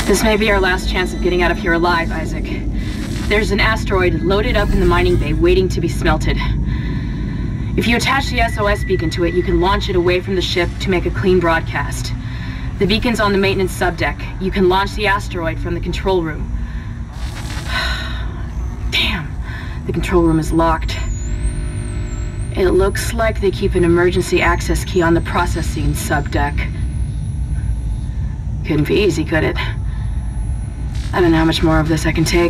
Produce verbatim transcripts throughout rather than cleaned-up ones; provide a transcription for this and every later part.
This may be our last chance of getting out of here alive, Isaac. There's an asteroid loaded up in the mining bay waiting to be smelted. If you attach the S O S beacon to it, you can launch it away from the ship to make a clean broadcast. The beacon's on the maintenance subdeck. You can launch the asteroid from the control room. Damn, the control room is locked. It looks like they keep an emergency access key on the processing subdeck. Couldn't be easy, could it? I don't know how much more of this I can take.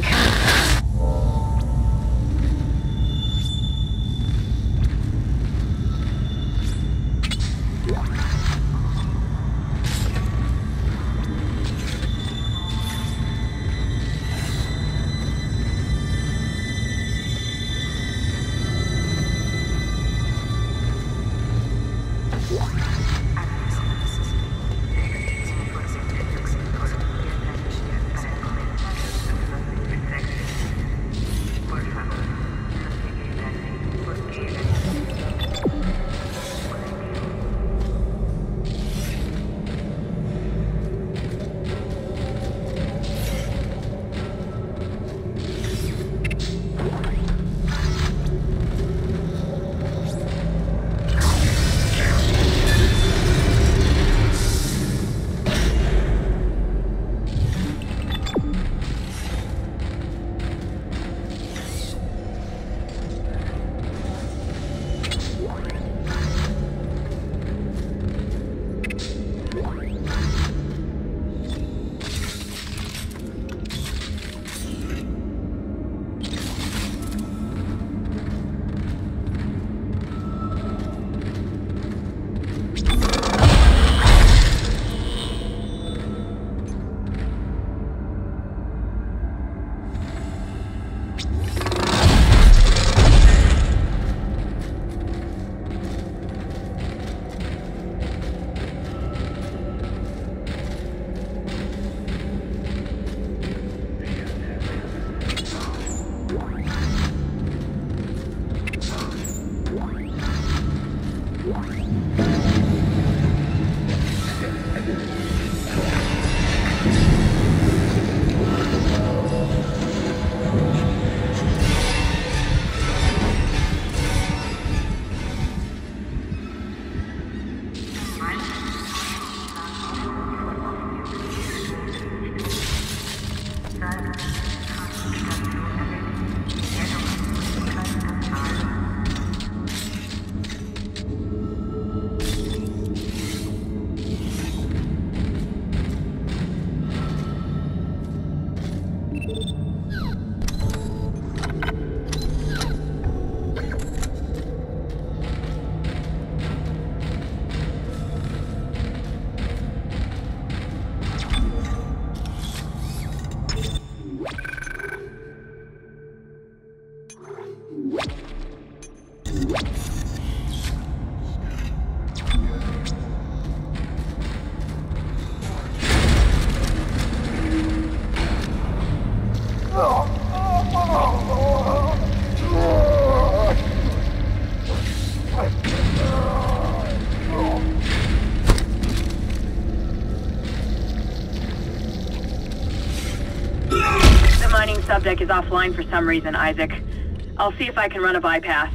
Subdeck is offline for some reason, Isaac. I'll see if I can run a bypass.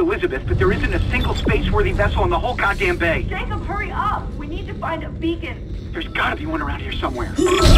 Elizabeth, but there isn't a single space-worthy vessel in the whole goddamn bay. Jacob, hurry up! We need to find a beacon. There's gotta be one around here somewhere.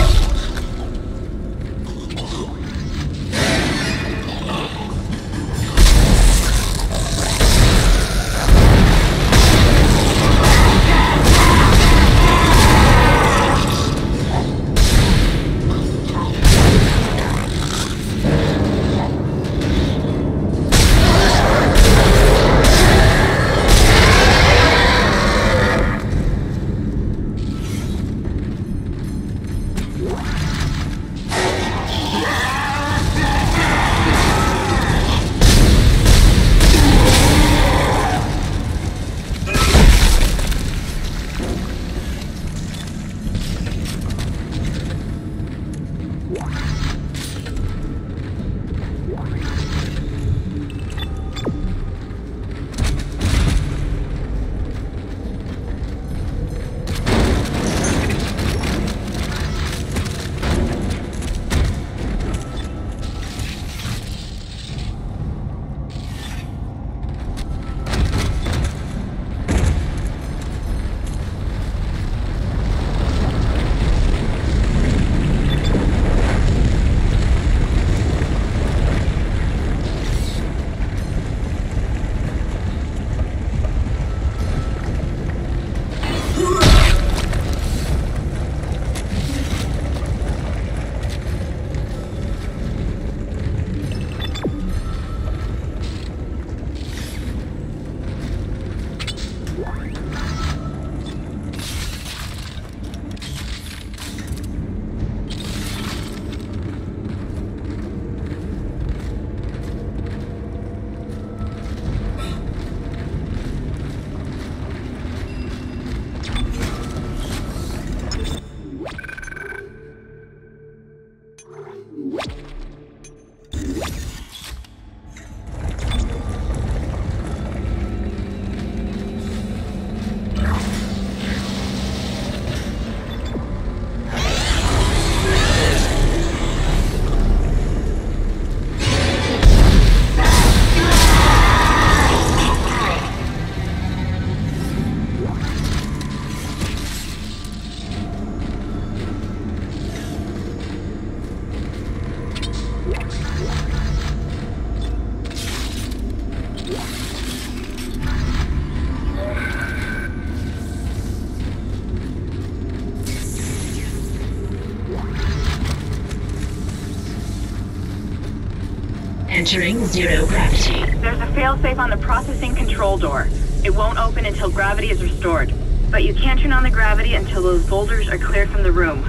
Entering zero gravity. There's a failsafe on the processing control door. It won't open until gravity is restored. But you can't turn on the gravity until those boulders are cleared from the room.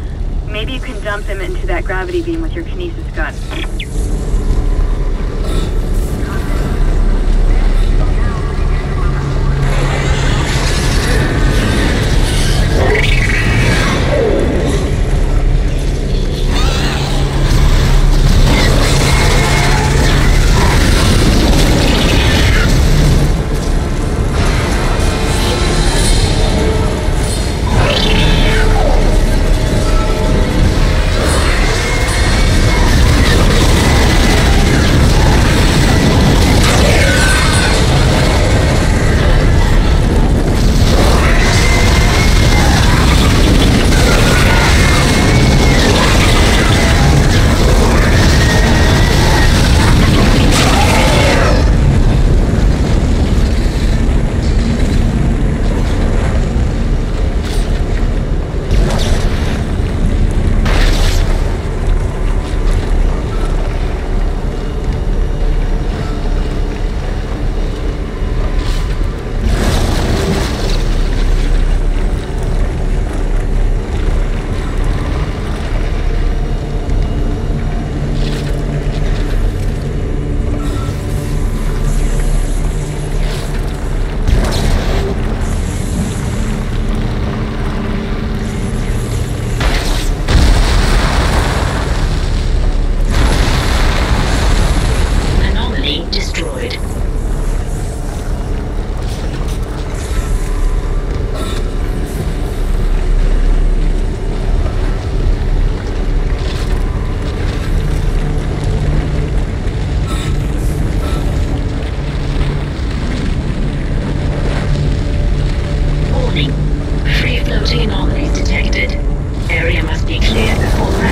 Maybe you can dump them into that gravity beam with your kinesis gun.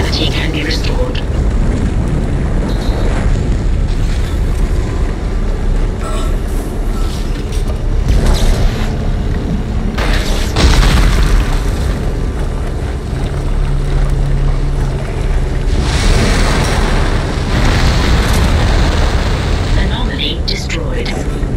Gravity can be restored. Anomaly destroyed.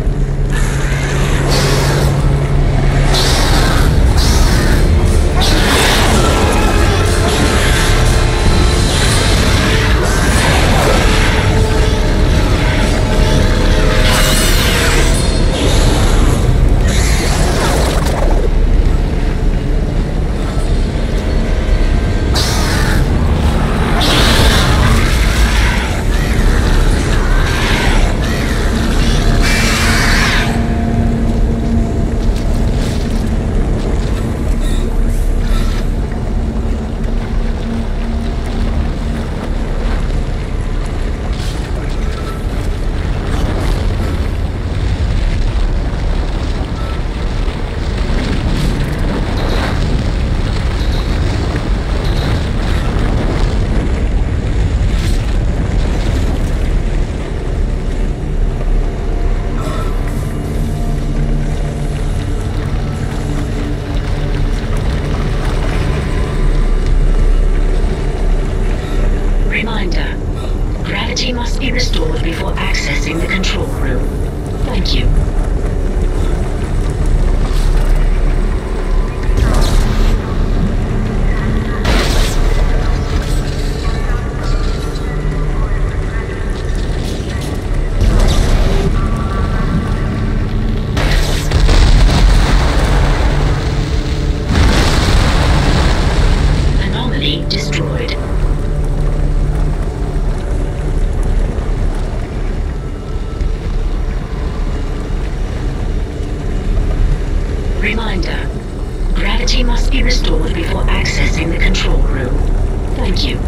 Reminder. Gravity must be restored before accessing the control room. Thank you. Anomaly destroyed. Reminder. Gravity must be restored before accessing the control room. Thank you.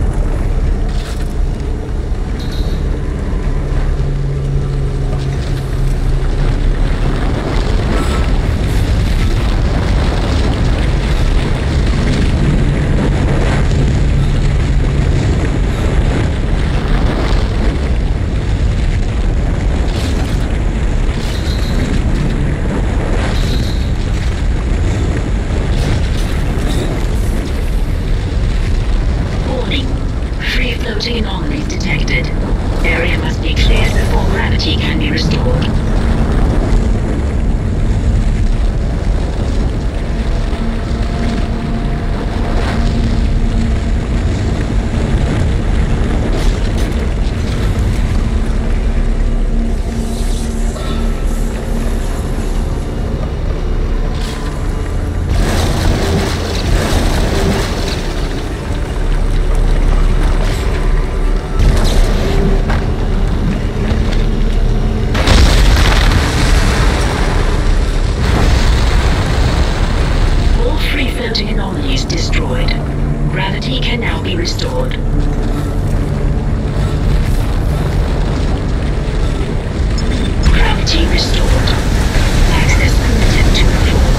Floating anomalies detected. Area must be cleared before gravity can be restored. Floating anomalies destroyed. Gravity can now be restored. Gravity restored. Access permitted to the floor.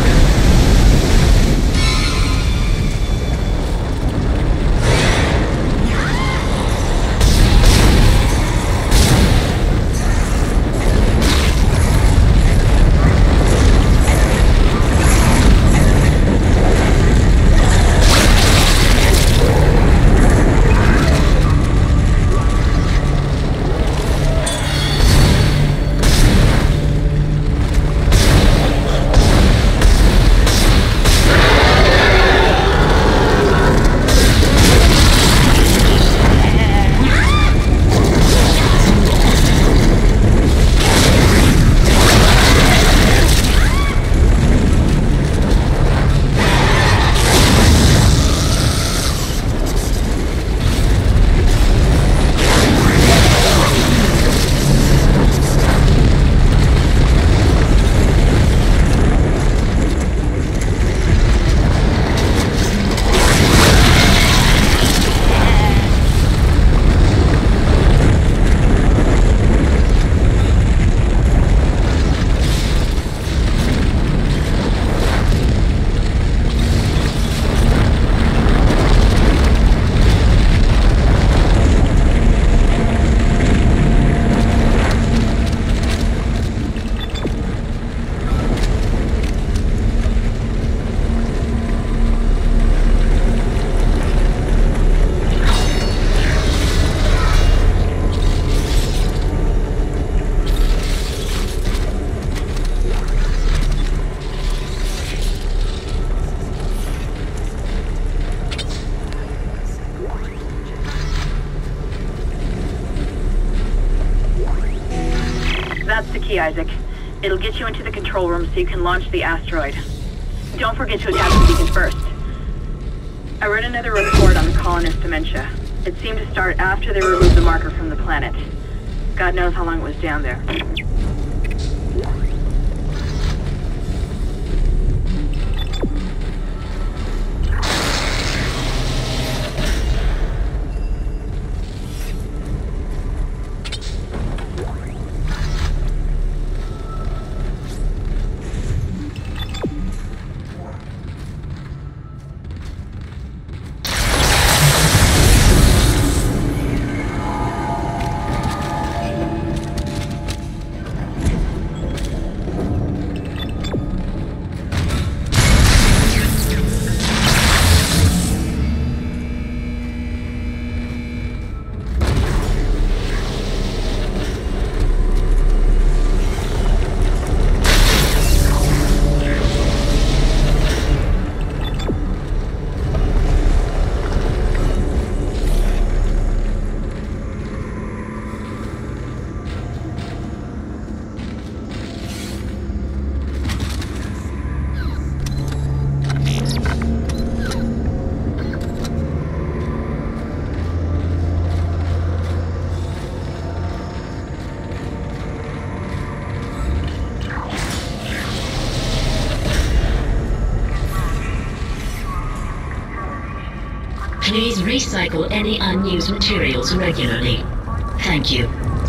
key, Isaac. It'll get you into the control room so you can launch the asteroid. Don't forget to attach the beacon first. I read another report on the colonist dementia. It seemed to start after they removed the marker from the planet. God knows how long it was down there. Please recycle any unused materials regularly. Thank you.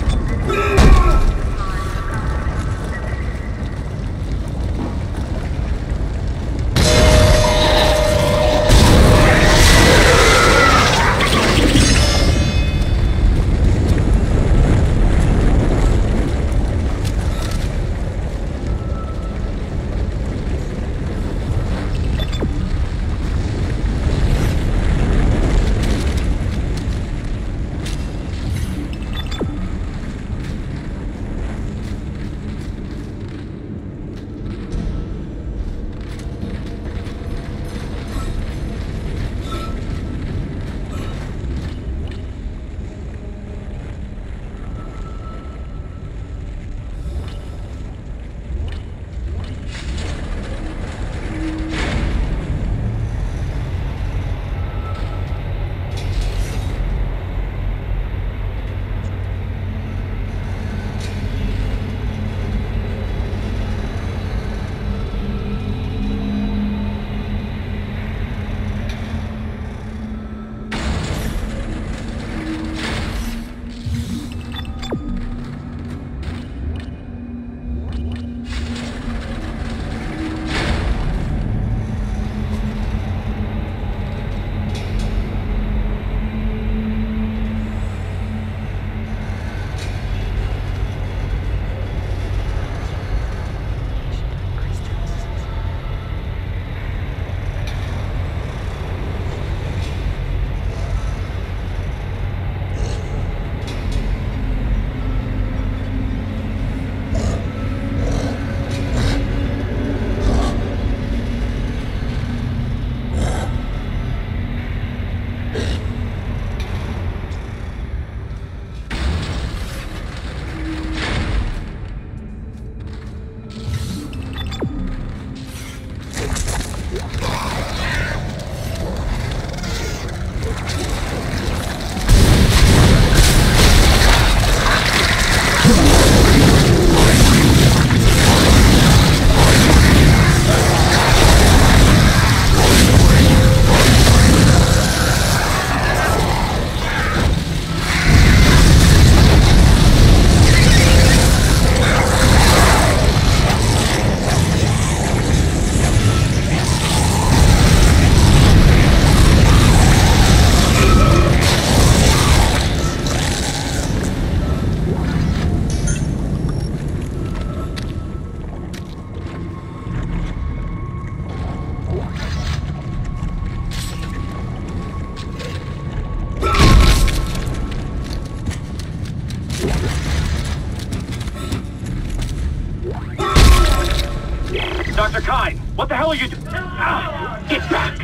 Doctor Kyne, what the hell are you doing? Ah, get back!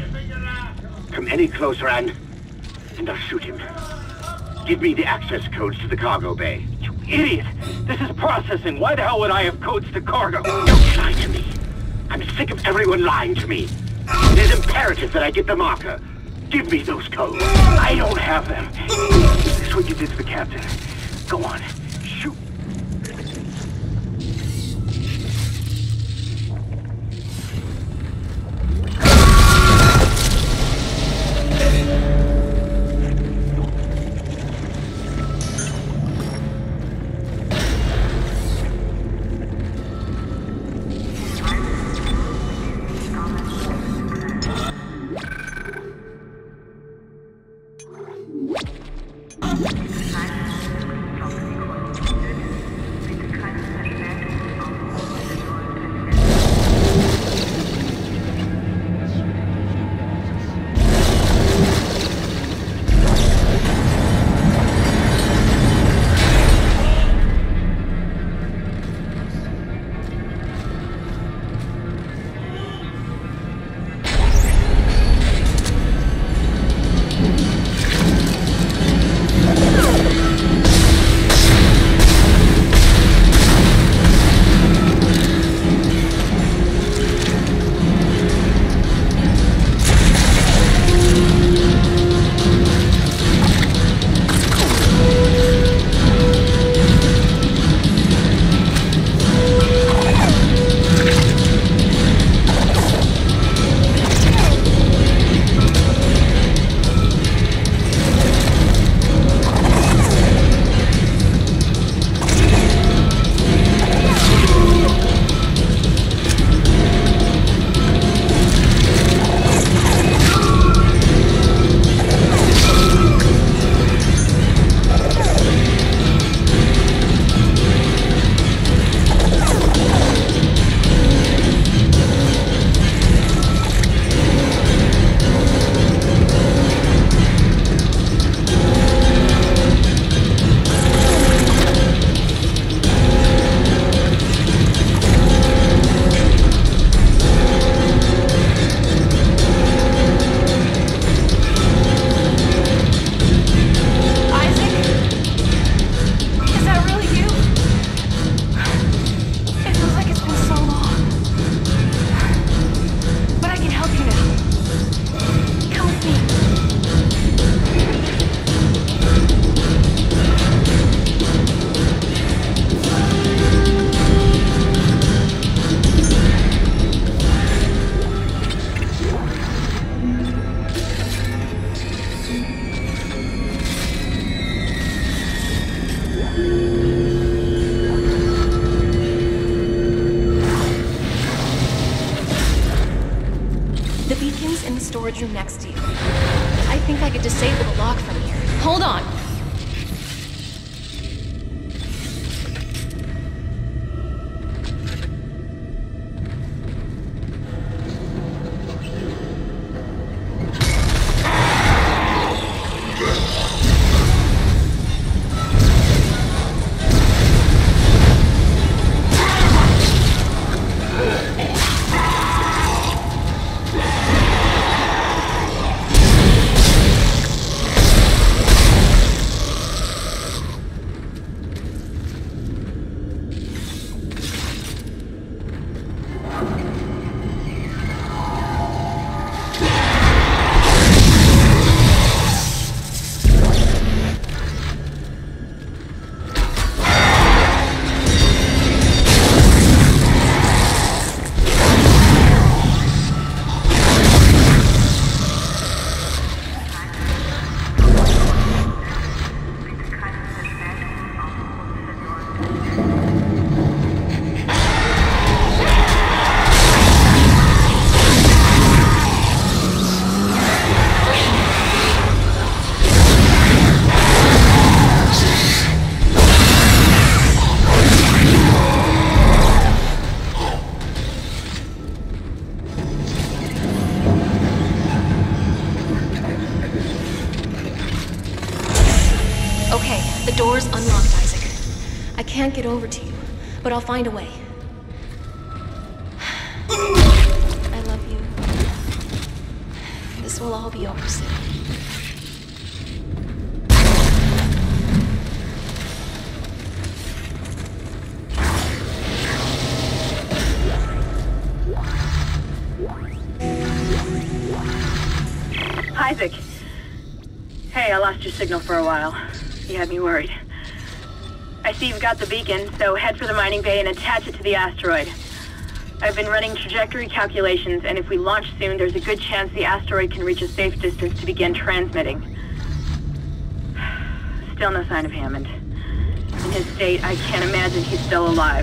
Come any closer and... and I'll shoot him. Give me the access codes to the cargo bay. You idiot! This is processing. Why the hell would I have codes to cargo? Don't lie to me. I'm sick of everyone lying to me. It is imperative that I get the marker. Give me those codes. I don't have them. Is this what you did to the captain? Go on. Shoot. storage room next to you. I think I could disable the lock from here. Hold on. Okay, the door's unlocked, Isaac. I can't get over to you, but I'll find a way. I love you. This will all be over soon. Hey, I lost your signal for a while. You had me worried. I see you've got the beacon, so head for the mining bay and attach it to the asteroid. I've been running trajectory calculations, and if we launch soon, there's a good chance the asteroid can reach a safe distance to begin transmitting. Still no sign of Hammond. In his state, I can't imagine he's still alive.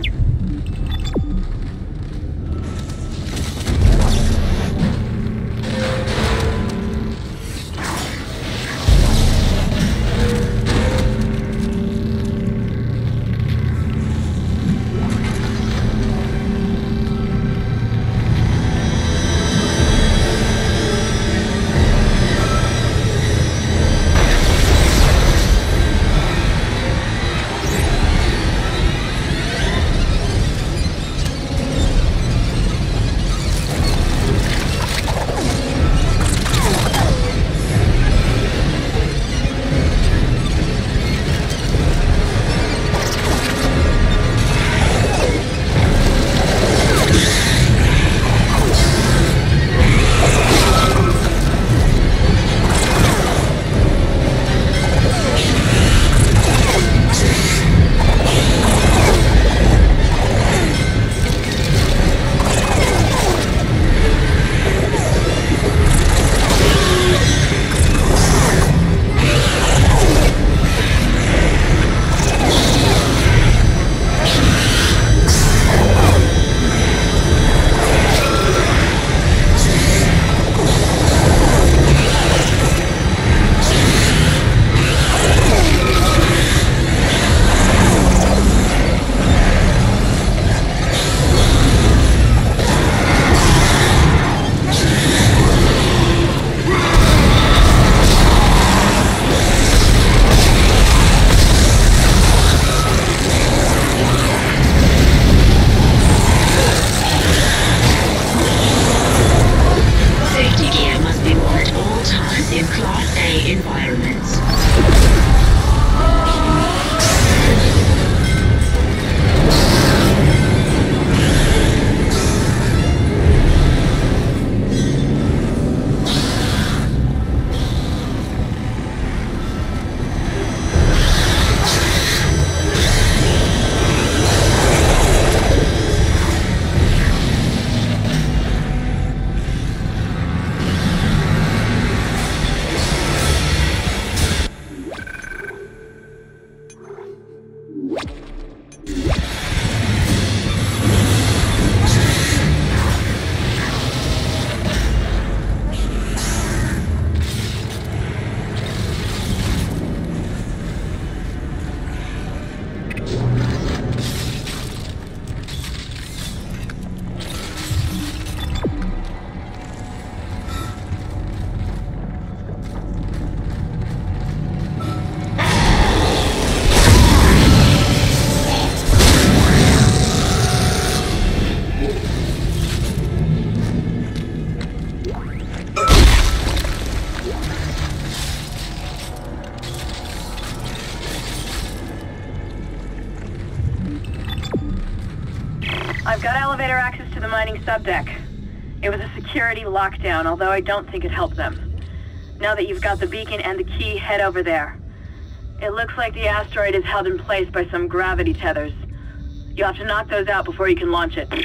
I've got elevator access to the mining subdeck. It was a security lockdown, although I don't think it helped them. Now that you've got the beacon and the key, head over there. It looks like the asteroid is held in place by some gravity tethers. You'll have to knock those out before you can launch it.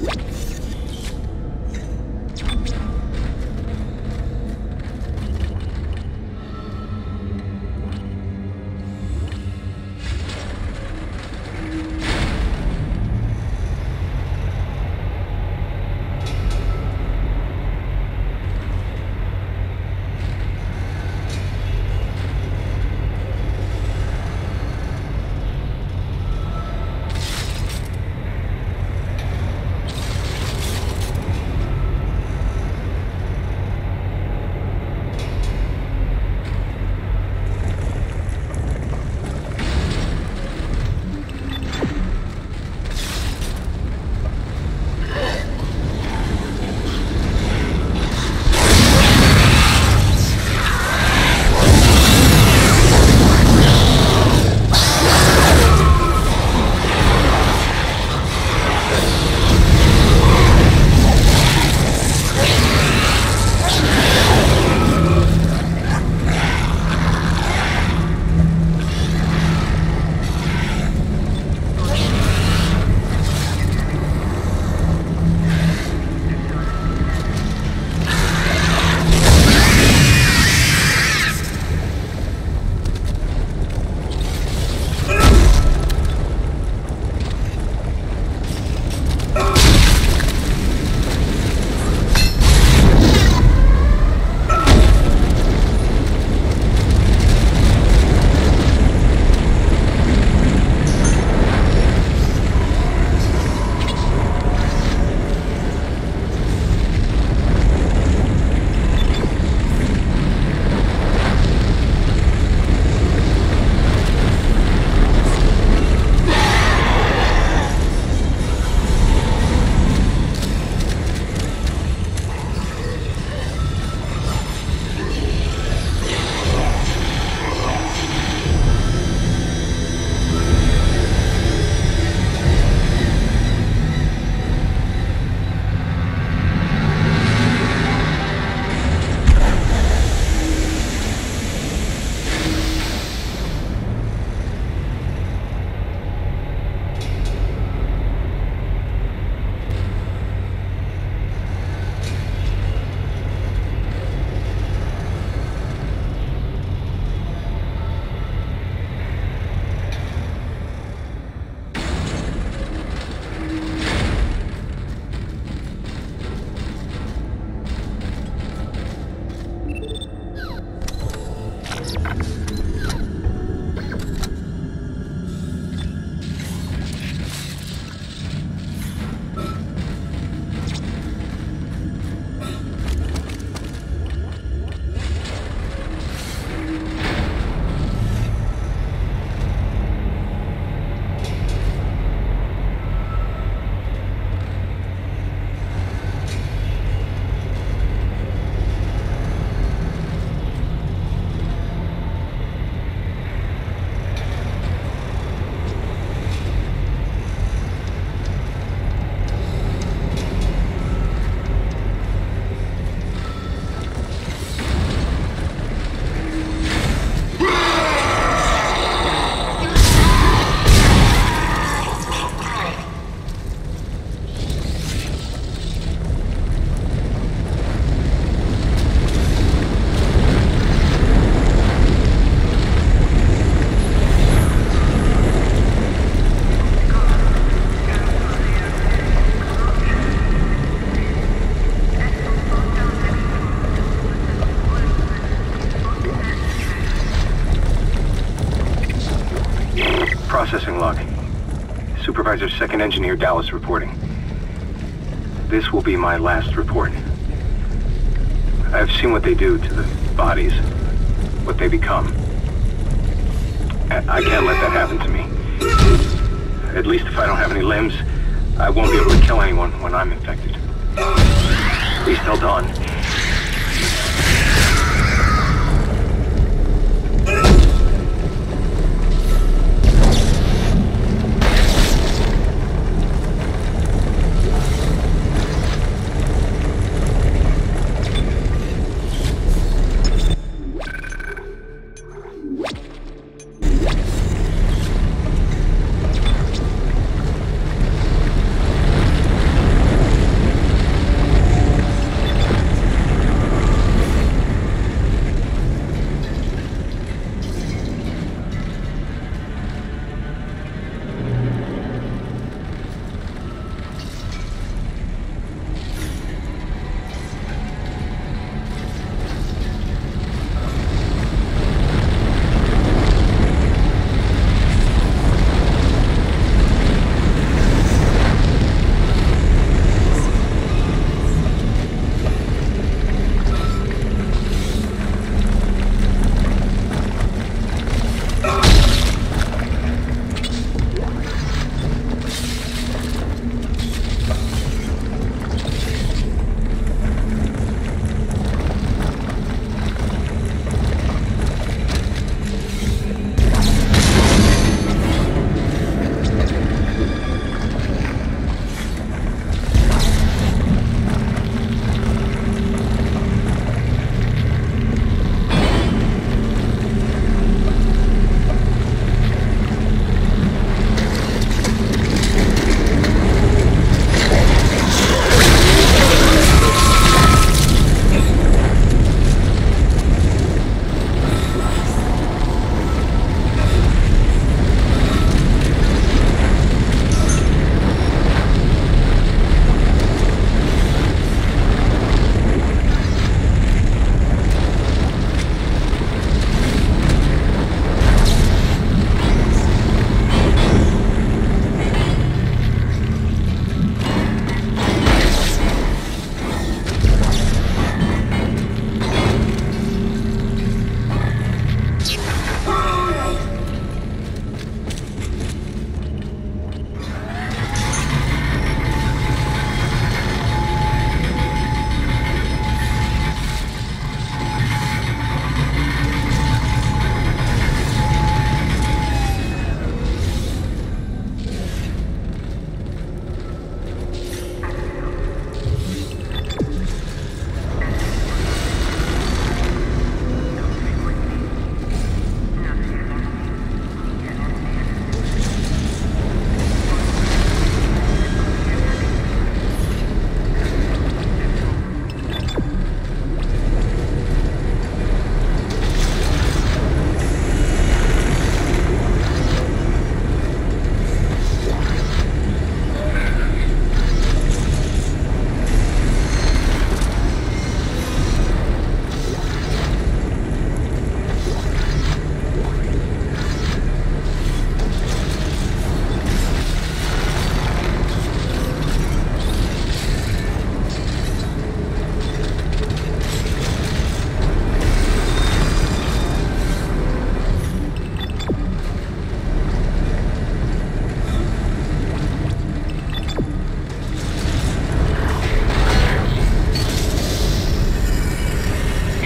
Processing log. Supervisor Second Engineer Dallas reporting. This will be my last report. I've seen what they do to the bodies, what they become. I can't let that happen to me. At least if I don't have any limbs, I won't be able to kill anyone when I'm infected. Please tell Dawn.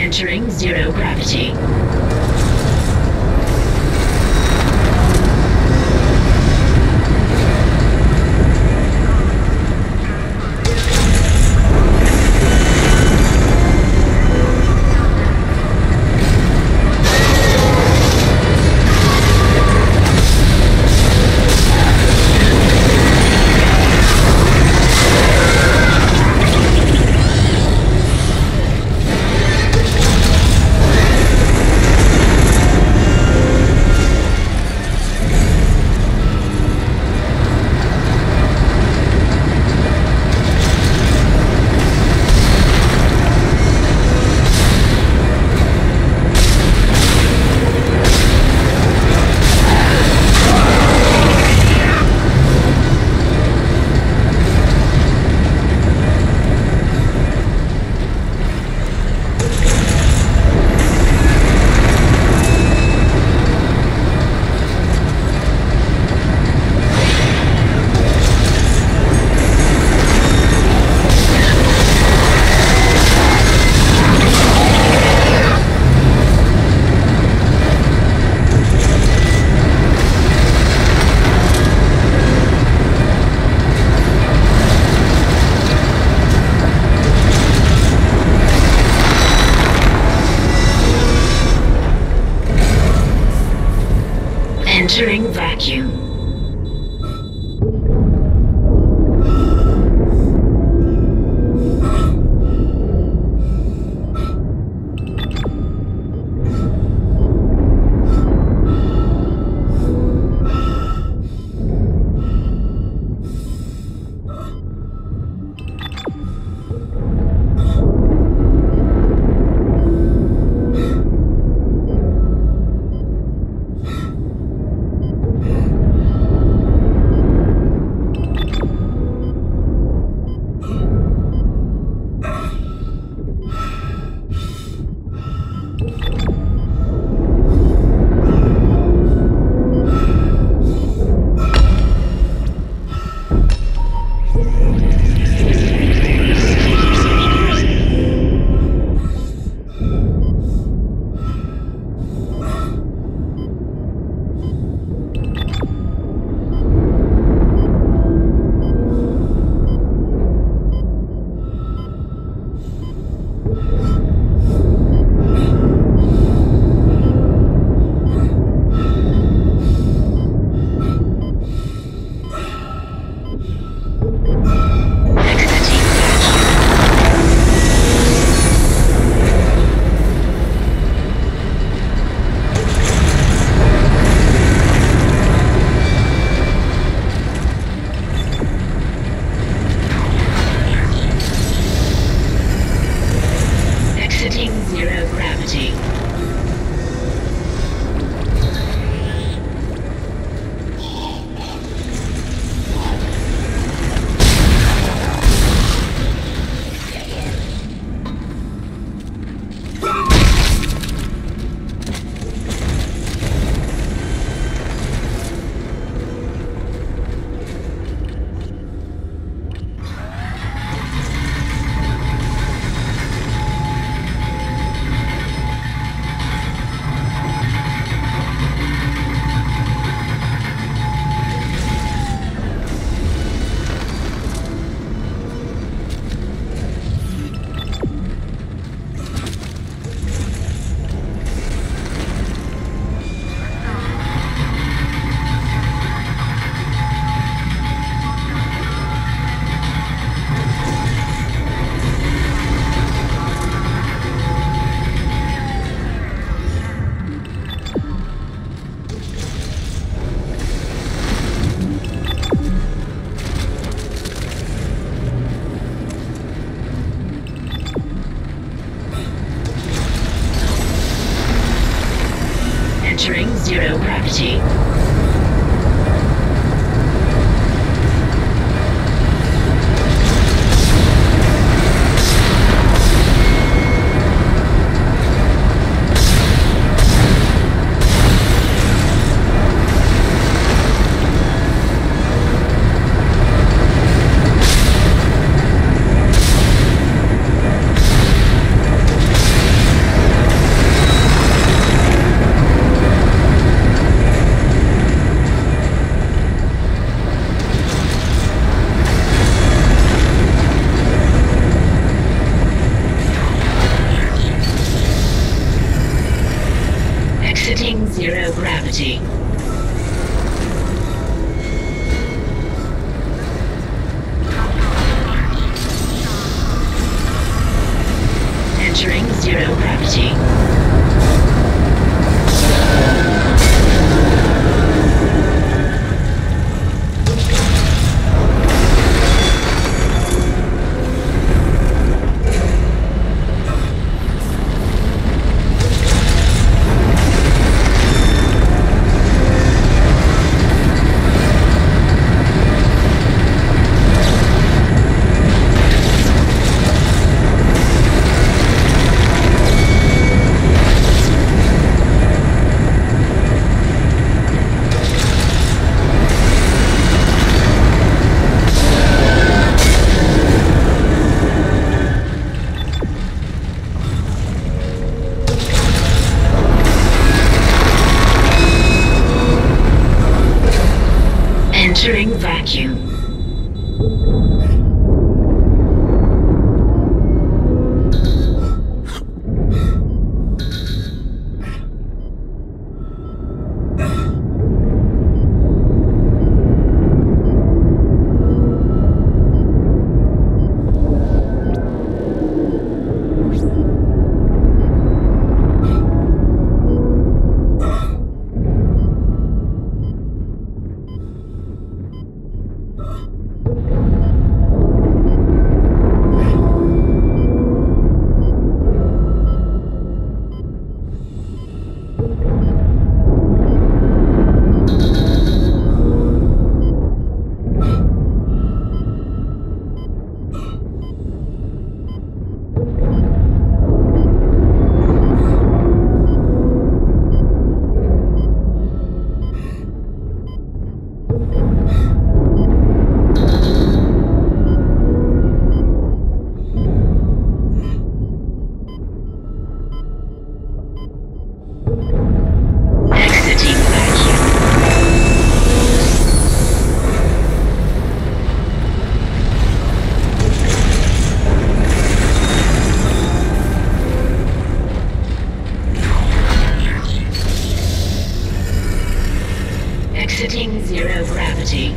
Entering zero gravity. Entering vacuum. Entering zero gravity. gravity. Entering zero gravity. Entering vacuum. Exiting zero gravity.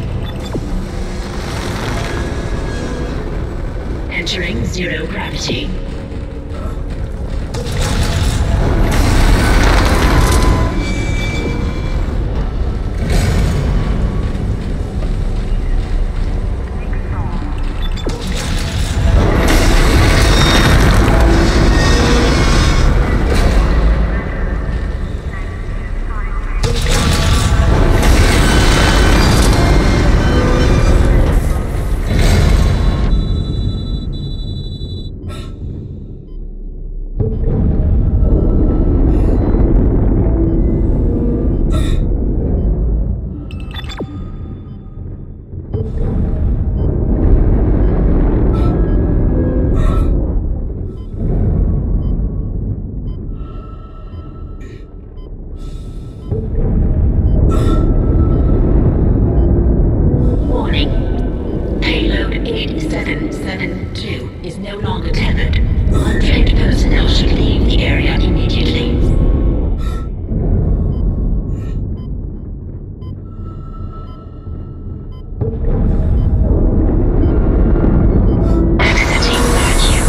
Entering zero gravity. Is no longer tethered. Untrained personnel should leave the area immediately. Exiting vacuum.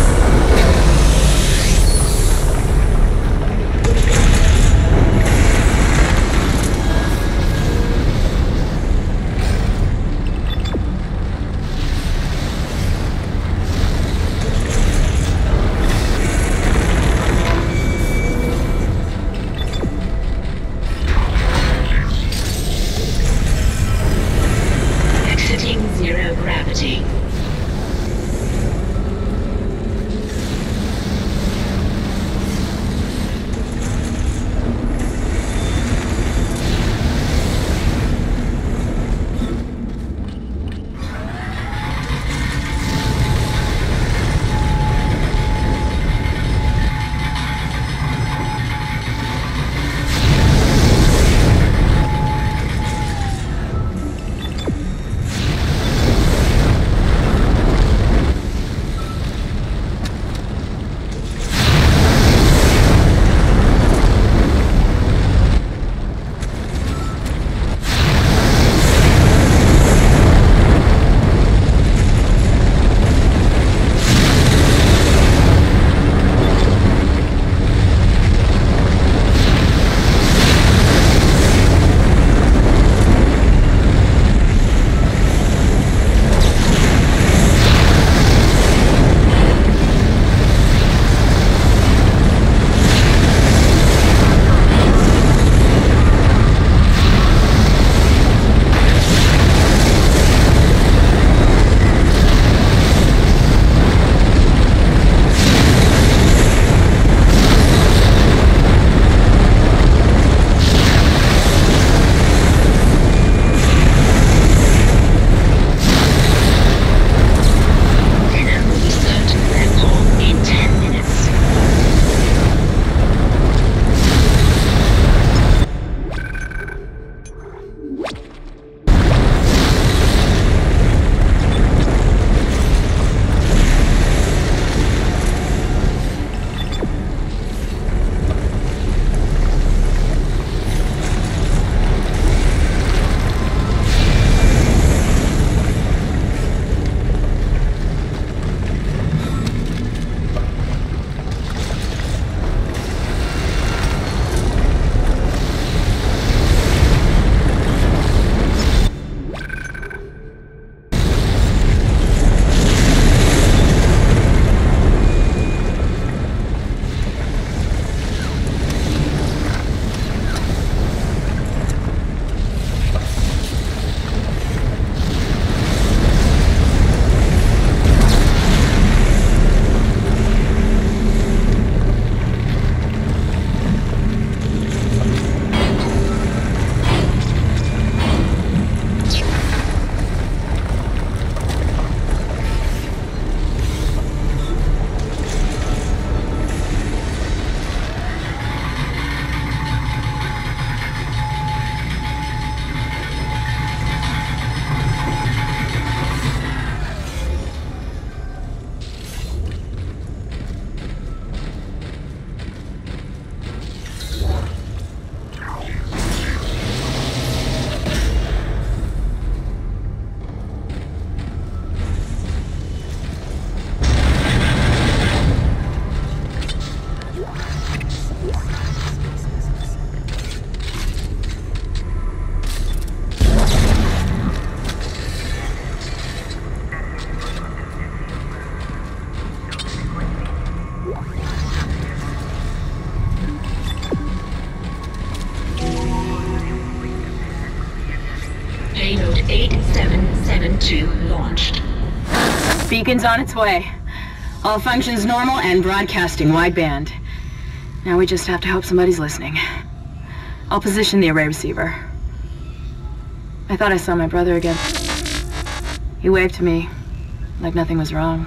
two launched. Beacon's on its way. All functions normal and broadcasting wideband. Now we just have to hope somebody's listening. I'll position the array receiver. I thought I saw my brother again. He waved to me, like nothing was wrong.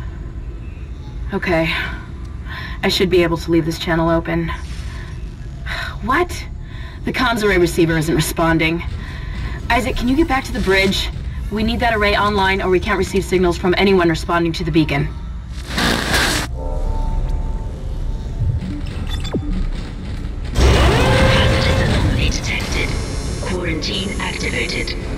Okay. I should be able to leave this channel open. What? The comms array receiver isn't responding. Isaac, can you get back to the bridge? We need that array online or we can't receive signals from anyone responding to the beacon. Hazardous anomaly detected. Quarantine activated.